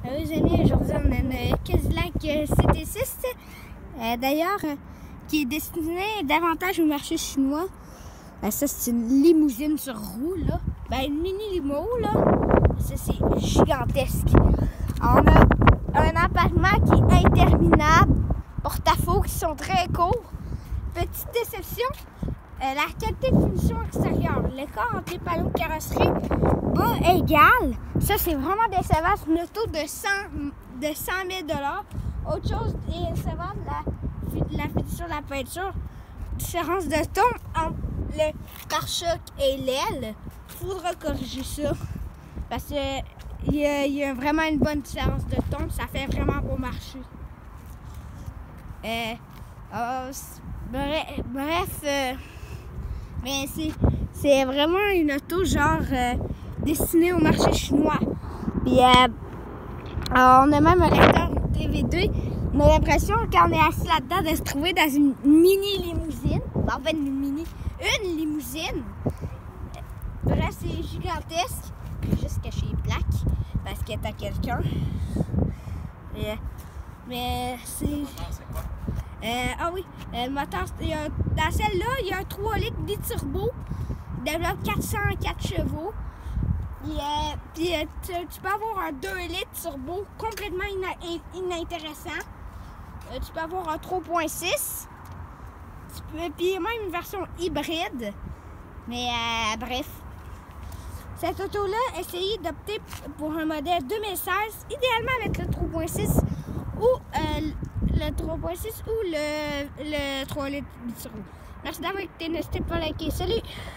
Les amis, aujourd'hui on a une Cadillac CT6, d'ailleurs, qui est destinée davantage au marché chinois. Ça, c'est une limousine sur roue, là. Une mini limo, là. Ça, c'est gigantesque. On a un empattement qui est interminable, porte-à-faux qui sont très courts. Petite déception, la qualité de finition extérieure. L'écart entre les panneaux de carrosserie bas égal. Ça, c'est vraiment décevant. C'est une auto de 100 000 $. Autre chose décevant, la finition de la peinture. Différence de ton entre le pare-choc et l'aile. Il faudra corriger ça. Parce qu'il y a vraiment une bonne différence de ton. Ça fait vraiment beau marché. Mais c'est vraiment une auto genre destinée au marché chinois. Puis on a même un lecteur DVD. On a l'impression quand on est assis là-dedans de se trouver dans une mini limousine. En fait, une limousine. Bref, c'est gigantesque. Je vais juste cacher les plaques parce qu'il y a quelqu'un. Mais c'est... le moteur, dans celle-là, il y a un 3 litres biturbo. Il développe 404 chevaux. Puis tu peux avoir un 2 litres turbo complètement inintéressant. Tu peux avoir un 3.6. Puis même une version hybride. Mais bref. Cette auto-là, essayez d'opter pour un modèle 2016, idéalement avec le 3.6 ou le 3.6 ou le 3 litres biturbo. Merci d'avoir écouté, n'hésitez pas à liker. Salut!